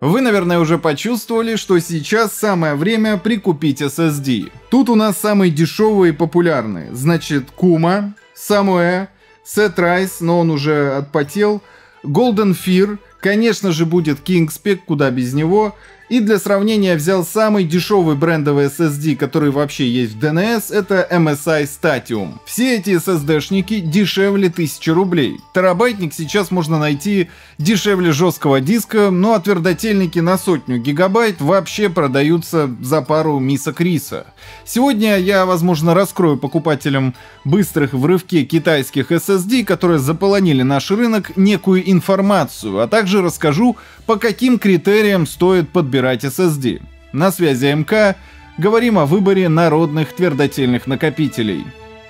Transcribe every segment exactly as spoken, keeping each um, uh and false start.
Вы, наверное, уже почувствовали, что сейчас самое время прикупить эс эс ди. Тут у нас самые дешевые и популярные. Значит, Kuma, Samue, Setrice, но он уже отпотел, Golden Fear, конечно же будет Kingspec, куда без него. И для сравнения взял самый дешевый брендовый эс эс ди, который вообще есть в ди эн эс, это эм эс ай Statium. Все эти эс эс ди-шники дешевле тысячи рублей. Терабайтник сейчас можно найти дешевле жесткого диска, ну а твердотельники на сотню гигабайт вообще продаются за пару мисок риса. Сегодня я, возможно, раскрою покупателям быстрых в рывке китайских эс эс ди, которые заполонили наш рынок, некую информацию, а также расскажу, по каким критериям стоит подбирать эс эс ди. На связи эм ка, говорим о выборе народных твердотельных накопителей.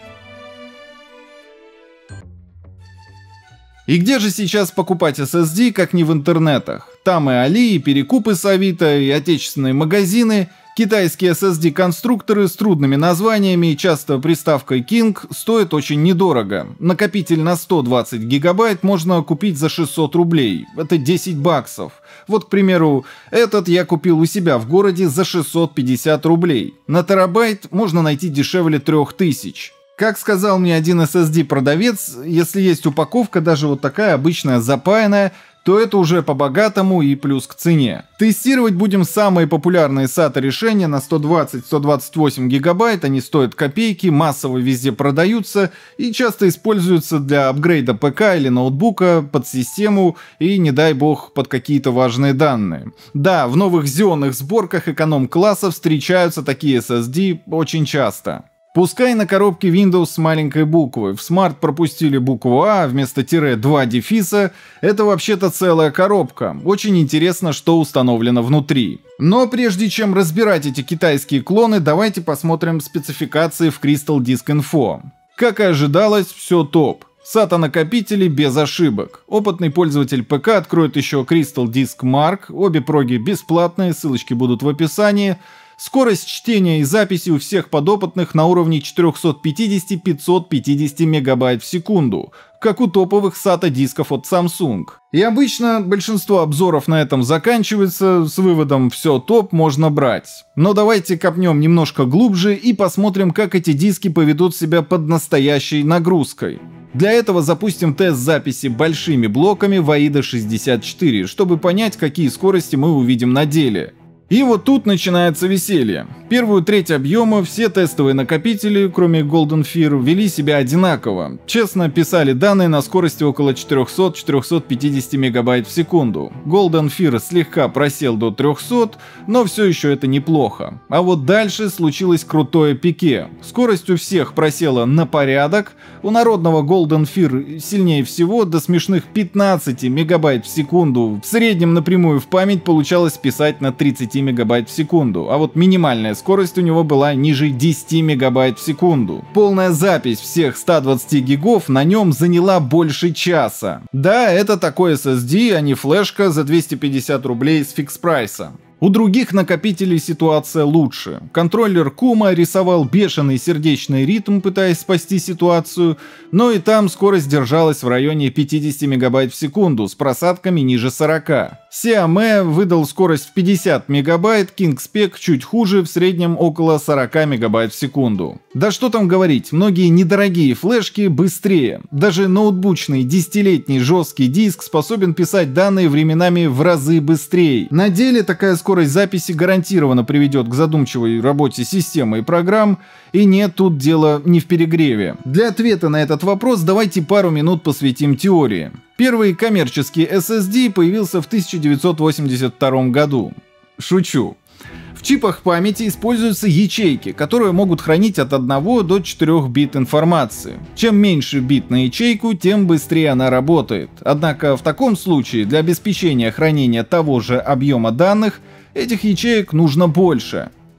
И где же сейчас покупать эс эс ди, как не в интернетах? Там и Али, и перекупы с Авито, и отечественные магазины. Китайские эс эс ди-конструкторы с трудными названиями и часто приставкой King стоят очень недорого. Накопитель на сто двадцать гигабайт можно купить за шестьсот рублей. Это десять баксов. Вот, к примеру, этот я купил у себя в городе за шестьсот пятьдесят рублей. На терабайт можно найти дешевле трёх тысяч. Как сказал мне один эс эс ди-продавец, если есть упаковка, даже вот такая обычная запаянная, то это уже по-богатому и плюс к цене. Тестировать будем самые популярные сата решения на сто двадцать - сто двадцать восемь гигабайт, они стоят копейки, массово везде продаются и часто используются для апгрейда ПК или ноутбука под систему и, не дай бог, под какие-то важные данные. Да, в новых зионных сборках эконом-класса встречаются такие эс эс ди очень часто. Пускай на коробке Windows с маленькой буквы, в Smart пропустили букву А, вместо тире два дефиса, это вообще-то целая коробка. Очень интересно, что установлено внутри. Но прежде чем разбирать эти китайские клоны, давайте посмотрим спецификации в Crystal Disk Info. Как и ожидалось, все топ. сата-накопители без ошибок. Опытный пользователь ПК откроет еще Crystal Disk Mark, обе проги бесплатные, ссылочки будут в описании. Скорость чтения и записи у всех подопытных на уровне четыреста пятьдесят - пятьсот пятьдесят мегабайт в секунду, как у топовых сата-дисков от Samsung. И обычно большинство обзоров на этом заканчивается с выводом «все топ, можно брать». Но давайте копнем немножко глубже и посмотрим, как эти диски поведут себя под настоящей нагрузкой. Для этого запустим тест записи большими блоками в аида шестьдесят четыре, чтобы понять, какие скорости мы увидим на деле. И вот тут начинается веселье. Первую треть объема все тестовые накопители, кроме Golden Fear, вели себя одинаково. Честно писали данные на скорости около четыреста - четыреста пятьдесят мегабайт в секунду. Golden Fear слегка просел до трёхсот, но все еще это неплохо. А вот дальше случилось крутое пике. Скорость у всех просела на порядок. У народного Golden Fear сильнее всего, до смешных пятнадцати мегабайт в секунду. В среднем напрямую в память получалось писать на тридцати мегабайт в секунду, а вот минимальная скорость у него была ниже десяти мегабайт в секунду. Полная запись всех ста двадцати гигов на нем заняла больше часа. Да, это такой эс эс ди, а не флешка за двести пятьдесят рублей с фикс-прайса. У других накопителей ситуация лучше. Контроллер Kuma рисовал бешеный сердечный ритм, пытаясь спасти ситуацию, но и там скорость держалась в районе пятидесяти мегабайт в секунду с просадками ниже сорока. Xiaomi выдал скорость в пятьдесят мегабайт, Kingspec чуть хуже, в среднем около сорока мегабайт в секунду. Да что там говорить, многие недорогие флешки быстрее. Даже ноутбучный десятилетний жесткий диск способен писать данные временами в разы быстрее. На деле такая скорость записи гарантированно приведет к задумчивой работе системы и программ, и нет, тут дело не в перегреве. Для ответа на этот вопрос давайте пару минут посвятим теории. Первый коммерческий эс эс ди появился в тысяча девятьсот восемьдесят втором году. Шучу. В чипах памяти используются ячейки, которые могут хранить от одного до четырёх бит информации. Чем меньше бит на ячейку, тем быстрее она работает. Однако в таком случае для обеспечения хранения того же объема данных этих ячеек нужно больше.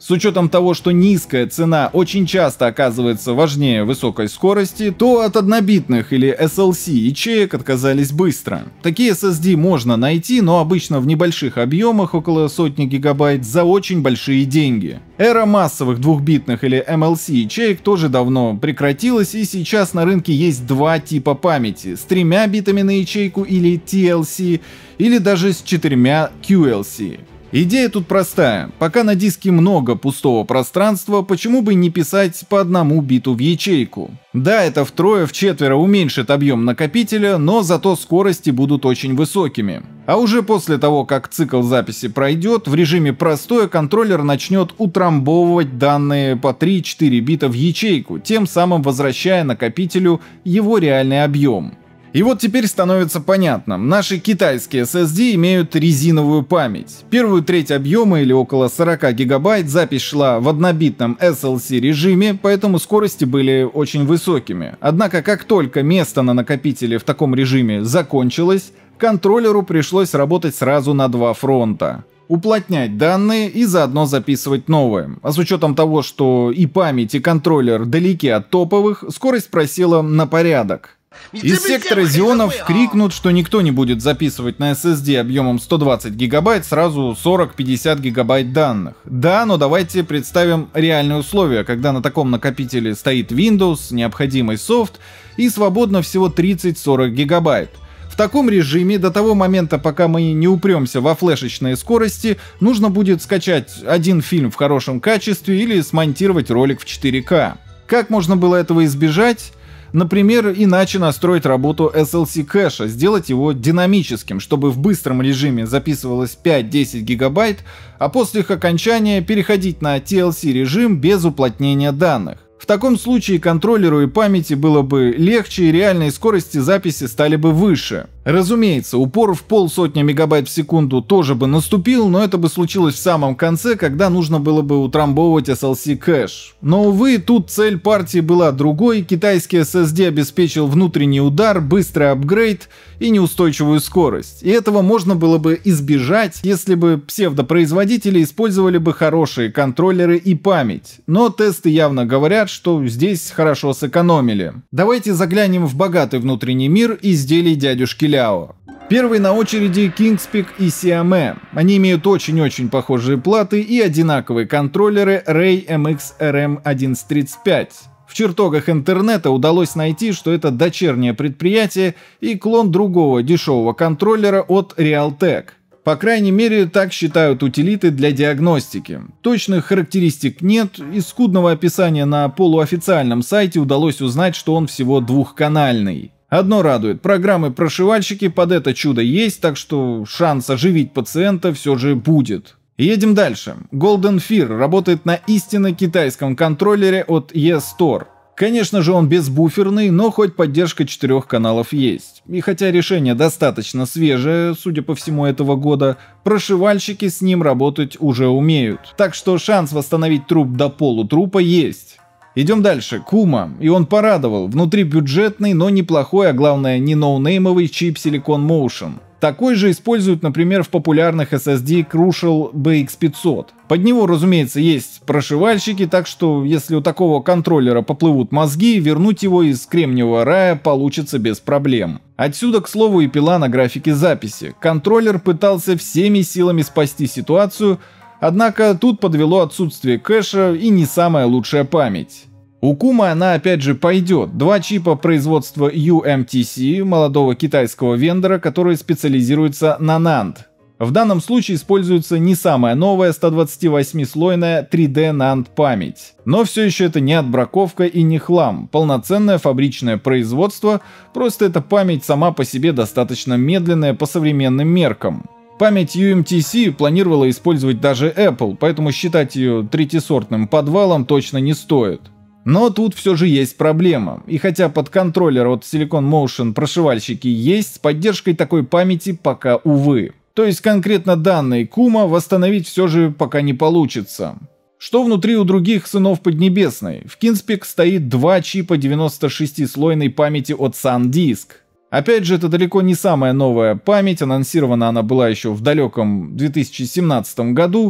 С учетом того, что низкая цена очень часто оказывается важнее высокой скорости, то от однобитных или эс эл си ячеек отказались быстро. Такие эс эс ди можно найти, но обычно в небольших объемах, около сотни гигабайт, за очень большие деньги. Эра массовых двухбитных или эм эл си ячеек тоже давно прекратилась, и сейчас на рынке есть два типа памяти: с тремя битами на ячейку или ти эл си, или даже с четырьмя кью эл си. Идея тут простая. Пока на диске много пустого пространства, почему бы не писать по одному биту в ячейку? Да, это втрое-вчетверо уменьшит объем накопителя, но зато скорости будут очень высокими. А уже после того, как цикл записи пройдет, в режиме простое контроллер начнет утрамбовывать данные по три-четыре бита в ячейку, тем самым возвращая накопителю его реальный объем. И вот теперь становится понятно, наши китайские эс эс ди имеют резиновую память. Первую треть объема, или около сорок гигабайт, запись шла в однобитном эс эл си режиме, поэтому скорости были очень высокими. Однако как только место на накопителе в таком режиме закончилось, контроллеру пришлось работать сразу на два фронта. Уплотнять данные и заодно записывать новые. А с учетом того, что и память, и контроллер далеки от топовых, скорость просела на порядок. Из сектора Зионов крикнут, что никто не будет записывать на эс эс ди объемом сто двадцать гигабайт сразу сорок-пятьдесят гигабайт данных. Да, но давайте представим реальные условия, когда на таком накопителе стоит Windows, необходимый софт и свободно всего тридцать-сорок гигабайт. В таком режиме до того момента, пока мы не упремся во флешечные скорости, нужно будет скачать один фильм в хорошем качестве или смонтировать ролик в четыре ка. Как можно было этого избежать? Например, иначе настроить работу эс эл си кэша, сделать его динамическим, чтобы в быстром режиме записывалось пять-десять гигабайт, а после их окончания переходить на ти эл си режим без уплотнения данных. В таком случае контроллеру и памяти было бы легче, и реальные скорости записи стали бы выше. Разумеется, упор в полсотни мегабайт в секунду тоже бы наступил, но это бы случилось в самом конце, когда нужно было бы утрамбовывать эс эл си кэш. Но, увы, тут цель партии была другой: китайский эс эс ди обеспечил внутренний удар, быстрый апгрейд и неустойчивую скорость. И этого можно было бы избежать, если бы псевдопроизводители использовали бы хорошие контроллеры и память. Но тесты явно говорят, что здесь хорошо сэкономили. Давайте заглянем в богатый внутренний мир изделий дядюшки Ляо. Первый на очереди Kingspec и Xiaomi. Они имеют очень-очень похожие платы и одинаковые контроллеры Ray эм икс эр эм одиннадцать тридцать пять. В чертогах интернета удалось найти, что это дочернее предприятие и клон другого дешевого контроллера от Realtek. По крайней мере, так считают утилиты для диагностики. Точных характеристик нет, из скудного описания на полуофициальном сайте удалось узнать, что он всего двухканальный. Одно радует, программы-прошивальщики под это чудо есть, так что шанс оживить пациента все же будет. Едем дальше. Golden Fear работает на истинно китайском контроллере от eStore. Конечно же, он безбуферный, но хоть поддержка четырех каналов есть. И хотя решение достаточно свежее, судя по всему, этого года, прошивальщики с ним работать уже умеют. Так что шанс восстановить труп до полутрупа есть. Идем дальше. Kuma. И он порадовал. Внутри бюджетный, но неплохой, а главное не ноунеймовый чип Silicon Motion. Такой же используют, например, в популярных эс эс ди Crucial би икс пятьсот. Под него, разумеется, есть прошивальщики, так что если у такого контроллера поплывут мозги, вернуть его из кремниевого рая получится без проблем. Отсюда, к слову, и пила на графике записи. Контроллер пытался всеми силами спасти ситуацию, однако тут подвело отсутствие кэша и не самая лучшая память. У Kuma она опять же пойдет. Два чипа производства ю эм ти си, молодого китайского вендора, который специализируется на NAND. В данном случае используется не самая новая сто двадцативосьмислойная три дэ NAND память. Но все еще это не отбраковка и не хлам. Полноценное фабричное производство, просто эта память сама по себе достаточно медленная по современным меркам. Память ю эм ти си планировала использовать даже Apple, поэтому считать ее третьесортным подвалом точно не стоит. Но тут все же есть проблема, и хотя под контроллер от Silicon Motion прошивальщики есть, с поддержкой такой памяти пока увы. То есть конкретно данные Kuma восстановить все же пока не получится. Что внутри у других сынов Поднебесной? В Kingspec стоит два чипа девяносто шестислойной памяти от SanDisk. Опять же, это далеко не самая новая память, анонсирована она была еще в далеком две тысячи семнадцатом году,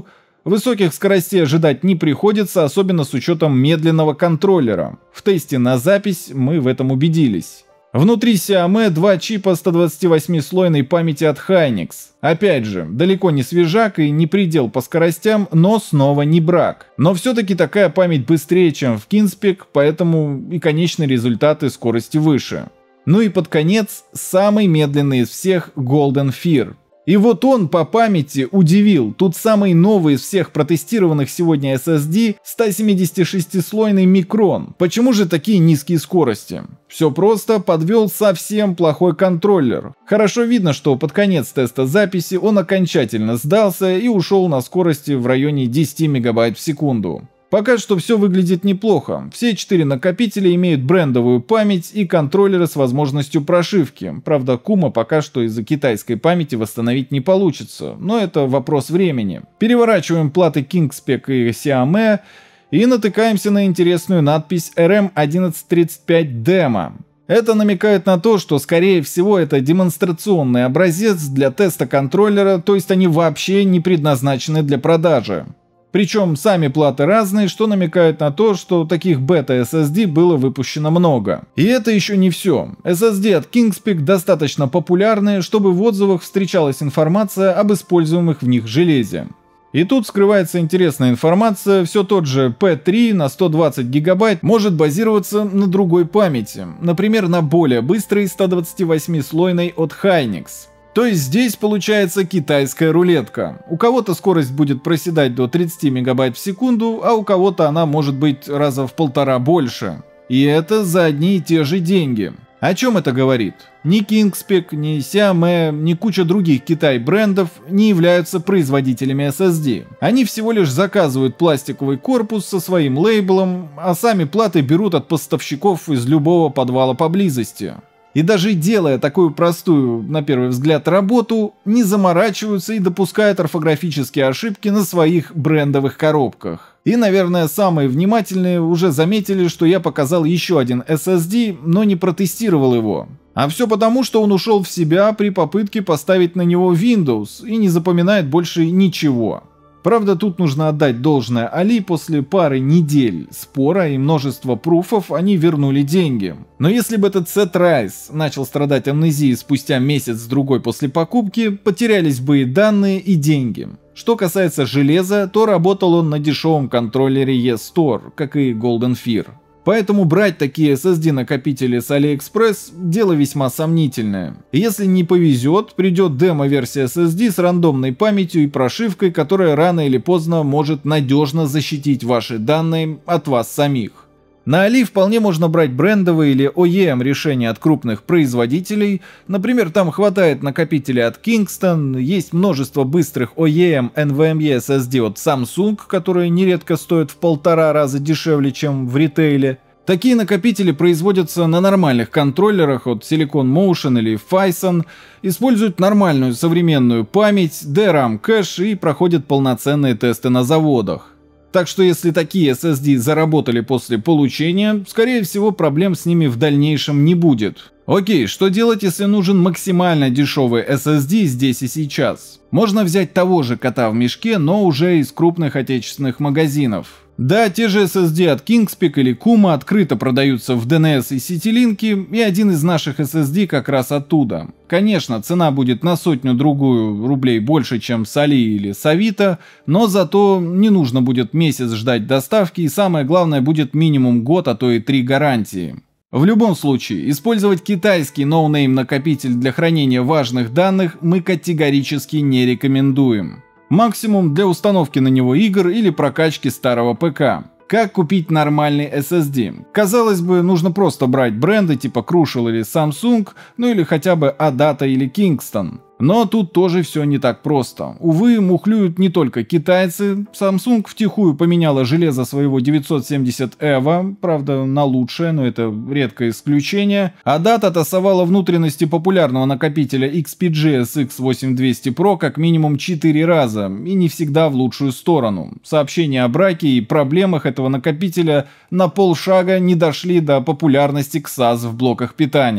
Высоких скоростей ожидать не приходится, особенно с учетом медленного контроллера. В тесте на запись мы в этом убедились. Внутри Xiaomi два чипа сто двадцать восемь слойной памяти от Hynix. Опять же, далеко не свежак и не предел по скоростям, но снова не брак. Но все-таки такая память быстрее, чем в Kingspec, поэтому и конечные результаты скорости выше. Ну и под конец, самый медленный из всех Golden Fear. И вот он по памяти удивил. Тут самый новый из всех протестированных сегодня эс эс ди сто семьдесят шесть слойный Micron. Почему же такие низкие скорости? Все просто, подвел совсем плохой контроллер. Хорошо видно, что под конец теста записи он окончательно сдался и ушел на скорости в районе десять мегабайт в секунду. Пока что все выглядит неплохо. Все четыре накопителя имеют брендовую память и контроллеры с возможностью прошивки. Правда, Kuma пока что из-за китайской памяти восстановить не получится, но это вопрос времени. Переворачиваем платы Kingspec и Xiaomi и натыкаемся на интересную надпись эр эм одиннадцать тридцать пять Demo. Это намекает на то, что скорее всего это демонстрационный образец для теста контроллера, то есть они вообще не предназначены для продажи. Причем сами платы разные, что намекает на то, что таких бета-эс эс ди было выпущено много. И это еще не все. эс эс ди от Kingspec достаточно популярны, чтобы в отзывах встречалась информация об используемых в них железе. И тут скрывается интересная информация, все тот же пи три на сто двадцать гигабайт может базироваться на другой памяти, например, на более быстрой сто двадцать восемь слойной от Hynix. То есть здесь получается китайская рулетка. У кого-то скорость будет проседать до тридцать мегабайт в секунду, а у кого-то она может быть раза в полтора больше. И это за одни и те же деньги. О чем это говорит? Ни Kingspec, ни Xiaomi, ни куча других Китай-брендов не являются производителями эс эс ди. Они всего лишь заказывают пластиковый корпус со своим лейблом, а сами платы берут от поставщиков из любого подвала поблизости. И даже делая такую простую, на первый взгляд, работу, не заморачиваются и допускают орфографические ошибки на своих брендовых коробках. И, наверное, самые внимательные уже заметили, что я показал еще один эс эс ди, но не протестировал его. А все потому, что он ушел в себя при попытке поставить на него Windows и не запоминает больше ничего. Правда, тут нужно отдать должное Али, после пары недель спора и множества пруфов они вернули деньги. Но если бы этот Set-Rise начал страдать амнезией спустя месяц-другой после покупки, потерялись бы и данные, и деньги. Что касается железа, то работал он на дешевом контроллере E-Store, как и Golden Fear. Поэтому брать такие эс эс ди накопители с AliExpress дело весьма сомнительное. Если не повезет, придет демо-версия эс эс ди с рандомной памятью и прошивкой, которая рано или поздно может надежно защитить ваши данные от вас самих. На Али вполне можно брать брендовые или о и эм решения от крупных производителей, например, там хватает накопителей от Kingston, есть множество быстрых о и эм эн ви эм и эс эс ди от Samsung, которые нередко стоят в полтора раза дешевле, чем в ритейле. Такие накопители производятся на нормальных контроллерах от Silicon Motion или Phison, используют нормальную современную память, ди рам кэш и проходят полноценные тесты на заводах. Так что если такие эс эс ди заработали после получения, скорее всего проблем с ними в дальнейшем не будет. Окей, что делать, если нужен максимально дешевый эс эс ди здесь и сейчас? Можно взять того же кота в мешке, но уже из крупных отечественных магазинов. Да, те же эс эс ди от Kingspec или Kuma открыто продаются в ди эн эс и CityLink, и один из наших эс эс ди как раз оттуда. Конечно, цена будет на сотню-другую рублей больше, чем с Али или с Авито, но зато не нужно будет месяц ждать доставки, и самое главное, будет минимум год, а то и три гарантии. В любом случае, использовать китайский ноунейм накопитель для хранения важных данных мы категорически не рекомендуем. Максимум для установки на него игр или прокачки старого ПК. Как купить нормальный эс эс ди? Казалось бы, нужно просто брать бренды типа Crucial или Samsung, ну или хотя бы Adata или Kingston. Но тут тоже все не так просто. Увы, мухлюют не только китайцы. Samsung втихую поменяла железо своего девятьсот семьдесят эво, правда на лучшее, но это редкое исключение. Adata тасовала внутренности популярного накопителя икс пи джи эс икс восемь двести про как минимум четыре раза, и не всегда в лучшую сторону. Сообщения о браке и проблемах этого накопителя на полшага не дошли до популярности ксас в блоках питания.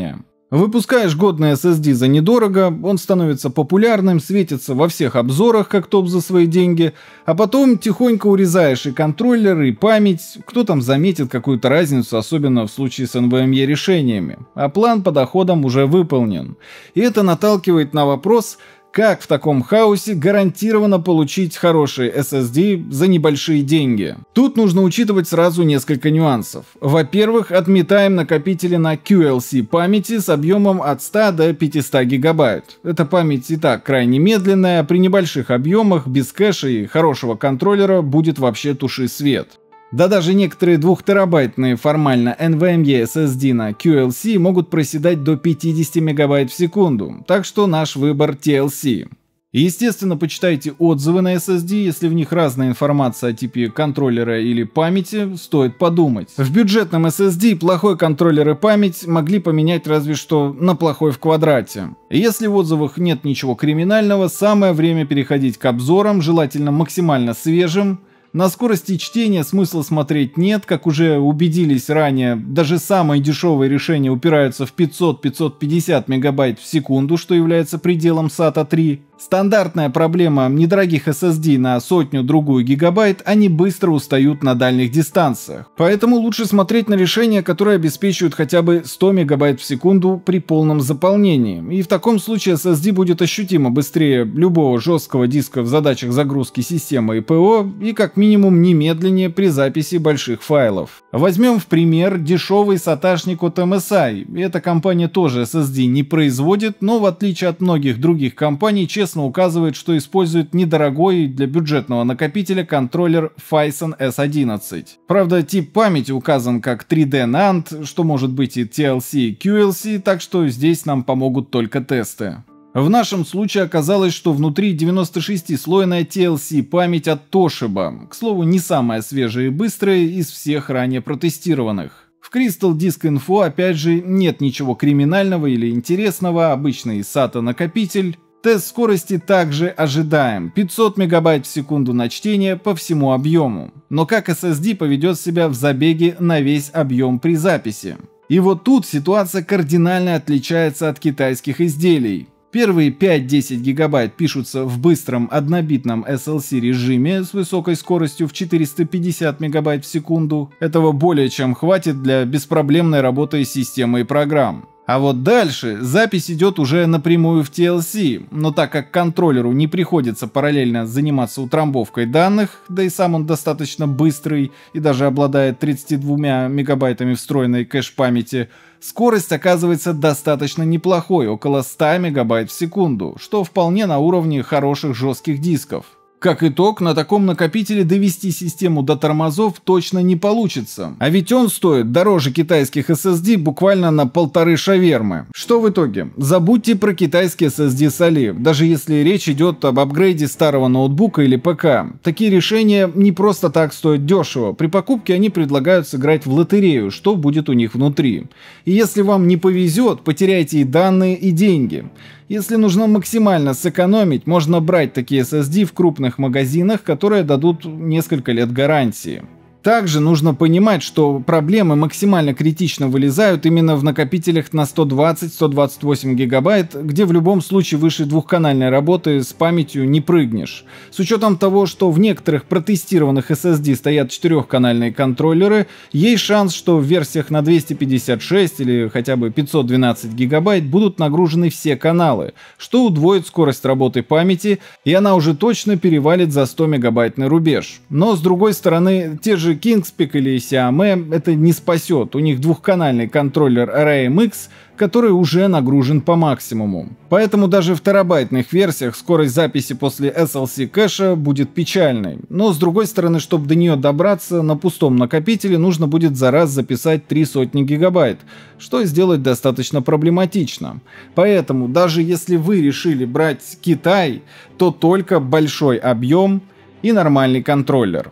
Выпускаешь годный эс эс ди за недорого, он становится популярным, светится во всех обзорах как топ за свои деньги, а потом тихонько урезаешь и контроллер, и память, кто там заметит какую-то разницу, особенно в случае с эн ви эм и решениями, а план по доходам уже выполнен. И это наталкивает на вопрос, как в таком хаосе гарантированно получить хороший эс эс ди за небольшие деньги? Тут нужно учитывать сразу несколько нюансов. Во-первых, отметаем накопители на кью эл си памяти с объемом от ста до пятисот гигабайт. Эта память и так крайне медленная, при небольших объемах, без кэша и хорошего контроллера будет вообще туши свет. Да даже некоторые двухтерабайтные формально эн ви эм и эс эс ди на кью эл си могут проседать до пятидесяти мегабайт в секунду, так что наш выбор ти эл си. И естественно, почитайте отзывы на эс эс ди, если в них разная информация о типе контроллера или памяти, стоит подумать. В бюджетном эс эс ди плохой контроллер и память могли поменять разве что на плохой в квадрате. И если в отзывах нет ничего криминального, самое время переходить к обзорам, желательно максимально свежим. На скорости чтения смысла смотреть нет, как уже убедились ранее, даже самые дешевые решения упираются в пятьсот — пятьсот пятьдесят мегабайт в секунду, что является пределом сата три. Стандартная проблема недорогих эс эс ди на сотню-другую гигабайт, они быстро устают на дальних дистанциях. Поэтому лучше смотреть на решения, которые обеспечивают хотя бы сто мегабайт в секунду при полном заполнении. И в таком случае эс эс ди будет ощутимо быстрее любого жесткого диска в задачах загрузки системы и ПО и как минимум немедленнее при записи больших файлов. Возьмем в пример дешевый саташник от эм эс ай. Эта компания тоже эс эс ди не производит, но в отличие от многих других компаний, честно указывает, что использует недорогой для бюджетного накопителя контроллер Phison эс одиннадцать. Правда, тип памяти указан как три дэ NAND, что может быть и ти эл си, и кью эл си, так что здесь нам помогут только тесты. В нашем случае оказалось, что внутри девяносто шестислойная ти эл си память от Toshiba, к слову, не самая свежая и быстрая из всех ранее протестированных. В Crystal Disk Info опять же нет ничего криминального или интересного, обычный сата накопитель. Тест скорости также ожидаем, пятьсот мегабайт в секунду на чтение по всему объему. Но как эс эс ди поведет себя в забеге на весь объем при записи? И вот тут ситуация кардинально отличается от китайских изделий. Первые пять-десять гигабайт пишутся в быстром однобитном эс эл си режиме с высокой скоростью в четыреста пятьдесят мегабайт в секунду. Этого более чем хватит для беспроблемной работы системы и программ. А вот дальше запись идет уже напрямую в ти эл си, но так как контроллеру не приходится параллельно заниматься утрамбовкой данных, да и сам он достаточно быстрый и даже обладает тридцатью двумя мегабайтами встроенной кэш-памяти, скорость оказывается достаточно неплохой, около ста мегабайт в секунду, что вполне на уровне хороших жестких дисков. Как итог, на таком накопителе довести систему до тормозов точно не получится. А ведь он стоит дороже китайских эс эс ди буквально на полторы шавермы. Что в итоге? Забудьте про китайский эс эс ди с Али, даже если речь идет об апгрейде старого ноутбука или ПК. Такие решения не просто так стоят дешево. При покупке они предлагают сыграть в лотерею, что будет у них внутри. И если вам не повезет, потеряйте и данные, и деньги. Если нужно максимально сэкономить, можно брать такие эс эс ди в крупных магазинах, которые дадут несколько лет гарантии. Также нужно понимать, что проблемы максимально критично вылезают именно в накопителях на сто двадцать — сто двадцать восемь гигабайт, где в любом случае выше двухканальной работы с памятью не прыгнешь. С учетом того, что в некоторых протестированных эс эс ди стоят четырехканальные контроллеры, есть шанс, что в версиях на двести пятьдесят шесть или хотя бы пятьсот двенадцать гигабайт будут нагружены все каналы, что удвоит скорость работы памяти, и она уже точно перевалит за сто мегабайтный рубеж. Но с другой стороны, те же Kingspec или Xiaomi это не спасет, у них двухканальный контроллер эр эй эм икс, который уже нагружен по максимуму. Поэтому даже в терабайтных версиях скорость записи после эс эл си кэша будет печальной. Но с другой стороны, чтобы до нее добраться, на пустом накопителе нужно будет за раз записать три сотни гигабайт, что сделать достаточно проблематично. Поэтому даже если вы решили брать Китай, то только большой объем и нормальный контроллер.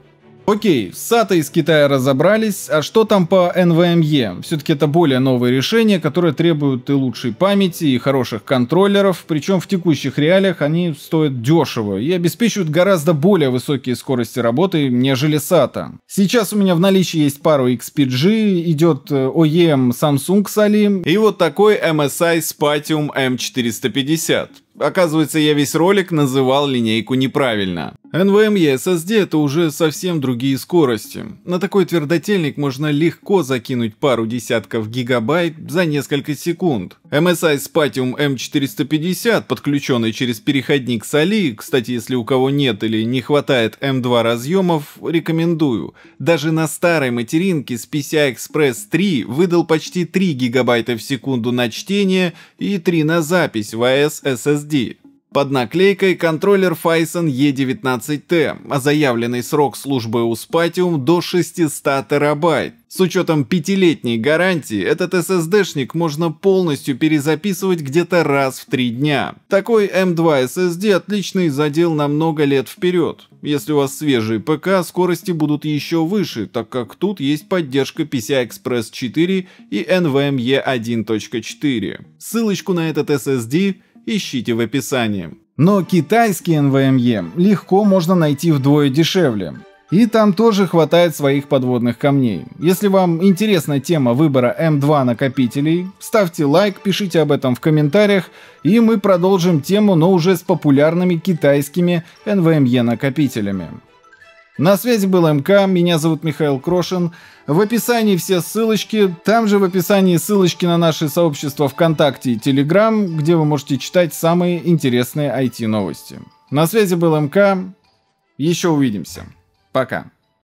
Окей, с сата из Китая разобрались, а что там по эн ви эм и? Все-таки это более новые решения, которые требуют и лучшей памяти, и хороших контроллеров, причем в текущих реалиях они стоят дешево и обеспечивают гораздо более высокие скорости работы, нежели сата. Сейчас у меня в наличии есть пару икс пи джи, идет о и эм Samsung с Али, и вот такой эм эс ай Spatium эм четыреста пятьдесят. Оказывается, я весь ролик называл линейку неправильно. эн ви эм и эс эс ди это уже совсем другие скорости. На такой твердотельник можно легко закинуть пару десятков гигабайт за несколько секунд. эм эс ай Spatium эм четыреста пятьдесят, подключенный через переходник с Али, кстати, если у кого нет или не хватает эм два разъемов, рекомендую. Даже на старой материнке с пи си ай экспресс три выдал почти три гигабайта в секунду на чтение и три на запись в эй эс эс эс ди. Под наклейкой контроллер Phison и девятнадцать ти, а заявленный срок службы у Spatium до шестисот терабайт. С учетом пятилетней гарантии, этот эс эс ди-шник можно полностью перезаписывать где-то раз в три дня. Такой эм два эс эс ди отличный задел на много лет вперед. Если у вас свежий ПК, скорости будут еще выше, так как тут есть поддержка пи си ай экспресс четыре и эн ви эм и один точка четыре. Ссылочку на этот эс эс ди ищите в описании. Но китайский эн ви эм и легко можно найти вдвое дешевле. И там тоже хватает своих подводных камней. Если вам интересна тема выбора эм два накопителей, ставьте лайк, пишите об этом в комментариях, и мы продолжим тему, но уже с популярными китайскими эн ви эм и накопителями. На связи был МК, меня зовут Михаил Крошин. В описании все ссылочки, там же в описании ссылочки на наши сообщества ВКонтакте и Телеграм, где вы можете читать самые интересные ай ти новости. На связи был МК, еще увидимся. Пока.